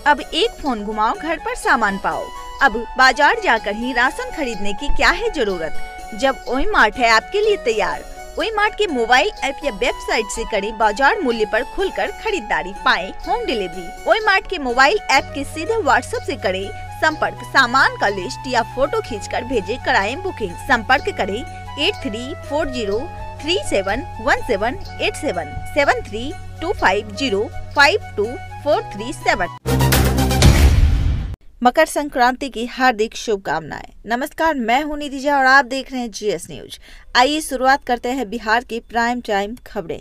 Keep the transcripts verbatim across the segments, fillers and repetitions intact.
अब एक फोन घुमाओ, घर पर सामान पाओ। अब बाजार जाकर ही राशन खरीदने की क्या है जरूरत, जब ओई मार्ट है आपके लिए तैयार। ओई मार्ट के मोबाइल ऐप या वेबसाइट से करें बाजार मूल्य पर खुलकर खरीदारी, पाएं होम डिलीवरी। ओई मार्ट के मोबाइल ऐप के सीधे व्हाट्सएप से करें संपर्क, सामान का लिस्ट या फोटो खींचकर भेजें, कराएं बुकिंग। संपर्क करें eight three four zero three seven one seven eight seven seven three two five zero five two four three seven. Makar Sankranti की हार्दिक शुभकामनाएं। नमस्कार, मैं हूं निधि और आप देख रहे हैं जीएस न्यूज। आइए शुरुआत करते हैं बिहार की प्राइम टाइम खबरें।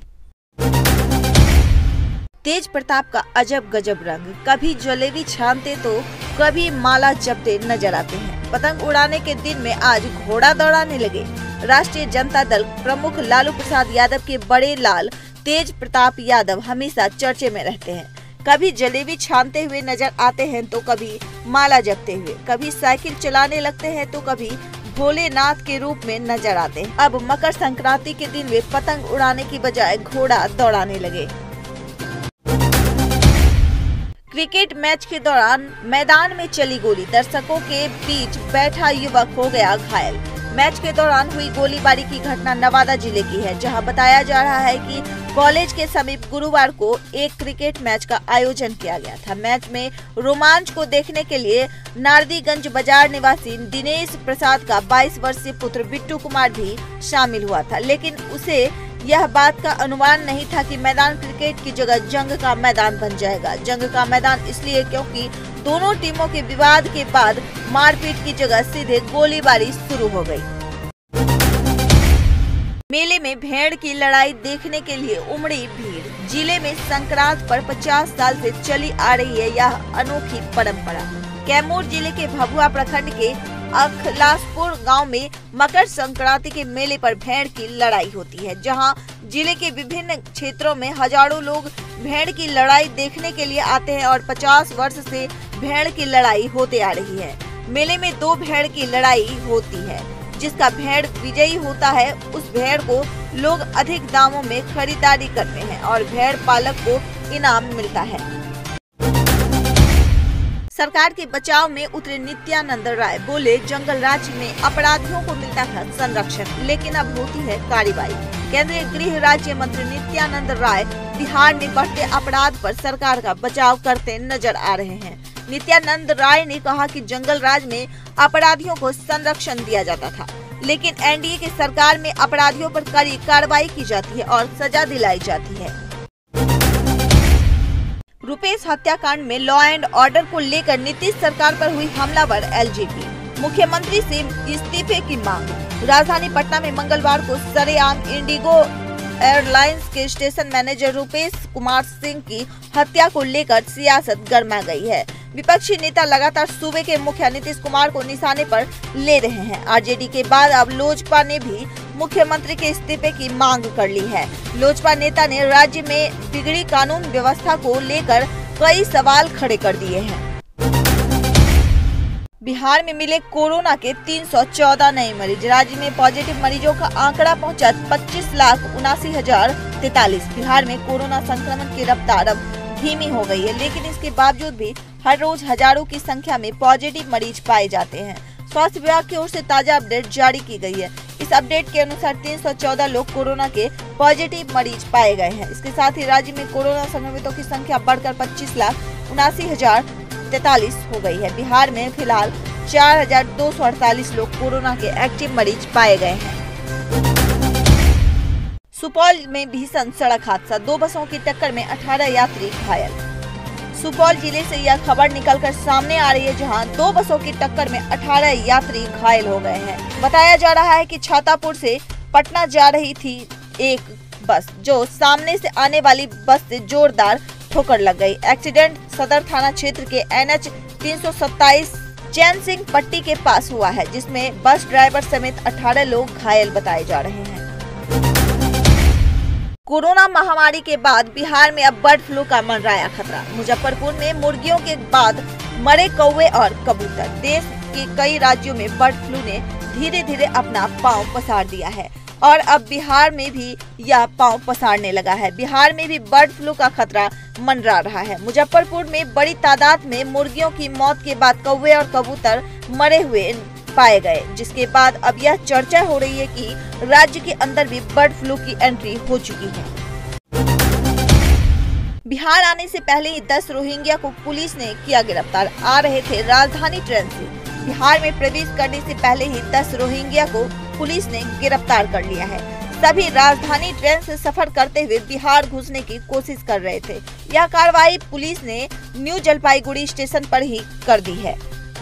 तेज प्रताप का अजब गजब रंग, कभी जलेबी छानते तो कभी माला जपते नजर आते हैं। पतंग उड़ाने के दिन में आज घोड़ा दौड़ाने लगे। राष्ट्रीय जनता दल प्रमुख लालू प्रसाद यादव के बड़े लाल तेज प्रताप यादव हमेशा चर्चे में रहते हैं। कभी जलेबी छानते हुए नजर आते हैं तो कभी माला जपते हुए, कभी साइकिल चलाने लगते हैं तो कभी भोलेनाथ के रूप में नजर आते हैं। अब मकर संक्रांति के दिन वे पतंग उड़ाने की बजाय घोड़ा दौड़ाने लगे। क्रिकेट मैच के दौरान मैदान में चली गोली, दर्शकों के बीच बैठा युवक हो गया घायल। मैच के दौरान हुई गोलीबारी की घटना नवादा जिले की है, जहां बताया जा रहा है कि कॉलेज के समीप गुरुवार को एक क्रिकेट मैच का आयोजन किया गया था। मैच में रोमांच को देखने के लिए नारदीगंज बाजार निवासी दिनेश प्रसाद का बाईस वर्षीय पुत्र बिट्टू कुमार भी शामिल हुआ था, लेकिन उसे यह बात का अनुमान नहीं था कि मैदान क्रिकेट की जगह जंग का मैदान बन जाएगा। जंग का मैदान इसलिए क्योंकि दोनों टीमों के विवाद के बाद मारपीट की जगह सीधे गोलीबारी शुरू हो गई। मेले में भेड़ की लड़ाई देखने के लिए उमड़ी भीड़। जिले में संक्रांत पर पचास साल से चली आ रही है यह अनोखी परंपरा। कैमूर जिले के भभुआ प्रखंड के अखलासपुर गांव में मकर संक्रांति के मेले पर भेड़ की लड़ाई होती है, जहां जिले के विभिन्न क्षेत्रों में हजारों लोग भेड़ की लड़ाई देखने के लिए आते हैं और पचास वर्ष से भेड़ की लड़ाई होते आ रही है। मेले में दो भेड़ की लड़ाई होती है, जिसका भेड़ विजयी होता है उस भेड़ को लोग अधिक दामों में खरीदारी करते हैं और भेड़ पालक को इनाम मिलता है। सरकार के बचाव में उतरे नित्यानंद राय बोले, जंगल राज में अपराधियों को मिलता था संरक्षण, लेकिन अब होती है कार्रवाई। केंद्रीय गृह राज्य मंत्री नित्यानंद राय बिहार में बढ़ते अपराध पर सरकार का बचाव करते नजर आ रहे हैं। नित्यानंद राय ने कहा कि जंगल राज में अपराधियों को संरक्षण दिया जाता था, लेकिन एनडीए की सरकार में अपराधियों पर कड़ी कार्रवाई की जाती है और सजा दिलाई जाती है। रुपेश हत्याकांड में लॉ एंड ऑर्डर को लेकर नीतीश सरकार पर हुई हमलावर एलजेपी, मुख्यमंत्री से इस्तीफे की मांग। राजधानी पटना में मंगलवार को सरेआम इंडिगो एयरलाइंस के स्टेशन मैनेजर रुपेश कुमार सिंह की हत्या को लेकर सियासत गर्मा गई है। विपक्षी नेता लगातार सूबे के मुखिया नीतीश कुमार को निशाने पर ले रहे हैं। आरजेडी के बाद अब लोजपा ने भी मुख्यमंत्री के इस्तीफे की मांग कर ली है। लोजपा नेता ने राज्य में बिगड़ी कानून व्यवस्था को लेकर कई सवाल खड़े कर दिए हैं। बिहार में मिले कोरोना के तीन सौ चौदह नए मरीज। राज्य में पॉजिटिव मरीजों का आंकड़ा पहुंचा पच्चीस लाख उनासी हजार तैतालीस। बिहार में कोरोना संक्रमण की रफ्तार अब धीमी हो गई है, लेकिन इसके बावजूद भी हर रोज हजारों की संख्या में पॉजिटिव मरीज पाए जाते हैं। स्वास्थ्य विभाग की ओर से ताजा अपडेट जारी की गई है। इस अपडेट के अनुसार तीन सौ चौदह लोग कोरोना के पॉजिटिव मरीज पाए गए हैं। इसके साथ ही राज्य में कोरोना संक्रमितों की संख्या बढ़कर पच्चीस लाख उनासी हजार तैतालीस हो गई है। बिहार में फिलहाल चार हजार दो सौ अड़तालीस लोग कोरोना के एक्टिव मरीज पाए गए हैं। सुपौल में भीषण सड़क हादसा, दो बसों की टक्कर में अठारह यात्री घायल। सुपौल जिले से यह खबर निकलकर सामने आ रही है, जहां दो बसों की टक्कर में अठारह यात्री घायल हो गए हैं। बताया जा रहा है कि छातापुर से पटना जा रही थी एक बस, जो सामने से आने वाली बस से जोरदार ठोकर लग गई। एक्सीडेंट सदर थाना क्षेत्र के एन एच तीन सौ सत्ताईस चैन सिंह पट्टी के पास हुआ है, जिसमें बस ड्राइवर समेत अठारह लोग घायल बताए जा रहे हैं। कोरोना महामारी के बाद बिहार में अब बर्ड फ्लू का मंडराया खतरा। मुजफ्फरपुर में मुर्गियों के बाद मरे कौवे और कबूतर। देश के कई राज्यों में बर्ड फ्लू ने धीरे धीरे अपना पांव पसार दिया है। और अब बिहार में भी यह पांव पसारने लगा है। बिहार में भी बर्ड फ्लू का खतरा मंडरा रहा है। मुजफ्फरपुर में बड़ी तादाद में मुर्गियों की मौत के बाद कौवे और कबूतर मरे हुए पाए गए, जिसके बाद अब यह चर्चा हो रही है कि राज्य के अंदर भी बर्ड फ्लू की एंट्री हो चुकी है। बिहार आने से पहले ही दस रोहिंग्या को पुलिस ने किया गिरफ्तार। आ रहे थे राजधानी ट्रेन से। बिहार में प्रवेश करने से पहले ही दस रोहिंग्या को पुलिस ने गिरफ्तार कर लिया है। सभी राजधानी ट्रेन से सफर करते हुए बिहार घुसने की कोशिश कर रहे थे। यह कार्रवाई पुलिस ने न्यू जलपाईगुड़ी स्टेशन पर ही कर दी है।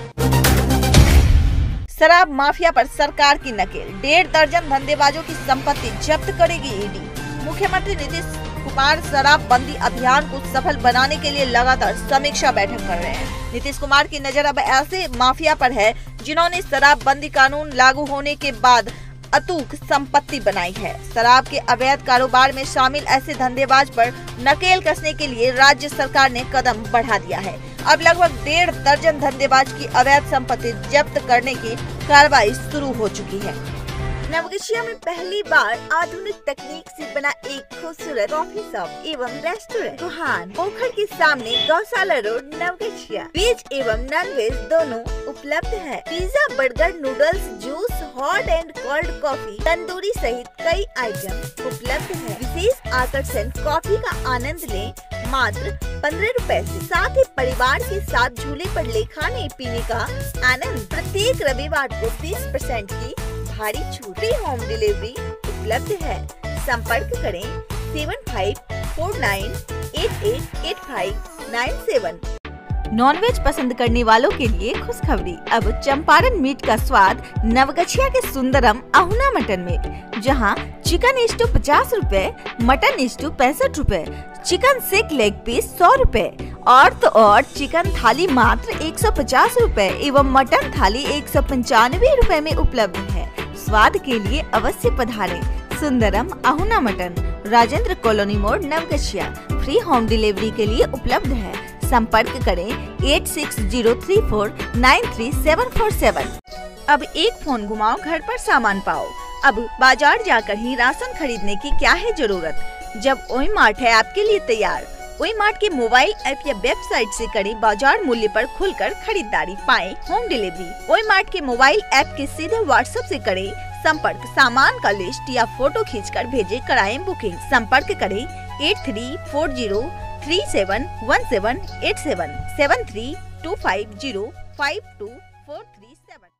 शराब माफिया पर सरकार की नकेल। डेढ़ दर्जन धंधेबाजों की संपत्ति जब्त करेगी ईडी। मुख्यमंत्री नीतीश कुमार शराबबंदी अभियान को सफल बनाने के लिए लगातार समीक्षा बैठक कर रहे हैं। नीतीश कुमार की नजर अब ऐसे माफिया पर है जिन्होंने शराबबंदी कानून लागू होने के बाद अतूक संपत्ति बनाई है। शराब के अवैध कारोबार में शामिल ऐसे धंधेबाज पर नकेल कसने के लिए राज्य सरकार ने कदम बढ़ा दिया है। अब लगभग डेढ़ दर्जन धंधेबाज की अवैध संपत्ति जब्त करने की कार्रवाई शुरू हो चुकी है। नवगछिया में पहली बार आधुनिक तकनीक से बना एक खूबसूरत कॉफी शॉप एवं रेस्टोरेंट गुहान पोखर के सामने गौशाला रोड नवगछिया। वेज एवं नॉन वेज दोनों उपलब्ध है। Pizza, burger, noodles, juice, hot and cold coffee, tandoori सहित कई आइटम उपलब्ध है। विशेष आकर्षण कॉफी का आनंद लें मात्र पंद्रह रुपए से। साथ ही परिवार के साथ झूले पर ले खाने पीने का आनंद। प्रत्येक रविवार को तीस परसेंट की भारी छूट। फ्री होम डिलीवरी उपलब्ध है। संपर्क करें seven five four nine eight eight eight five nine seven. Non veg पसंद करने वालों के लिए खुशखबरी। अब चंपारण मीट का स्वाद नवगछिया के सुंदरम अहुना मटन में, जहां चिकन स्टू पचास रूपए, मटन स्टू पैंसठ रूपए, चिकन सिक लेग पीस सौ रूपए और तो और चिकन थाली मात्र एक सौ पचास रूपए एवं मटन थाली एक सौ पंचानवे रूपए में उपलब्ध है। स्वाद के लिए अवश्य पधारें। सुंदरम अहुना मटन, राजेंद्र कॉलोनी मोड़, नवगछिया। फ्री होम डिलीवरी के लिए उपलब्ध है। संपर्क करें eight six zero three four nine three seven four seven. अब एक फोन घुमाओ, घर पर सामान पाओ। अब बाजार जाकर ही राशन खरीदने की क्या है जरूरत, जब ओई मार्ट है आपके लिए तैयार। ओई मार्ट के मोबाइल ऐप या वेबसाइट से करें बाजार मूल्य पर खुलकर खरीदारी, पाएं होम डिलीवरी। ओई मार्ट के मोबाइल ऐप के सीधे व्हाट्सएप से करें संपर्क। सामान का लिस्ट या फोटो खींचकर भेजें, कराएं बुकिंग। संपर्क करें eight three four zero three seven one seven eight seven seven three two five zero five two four three seven.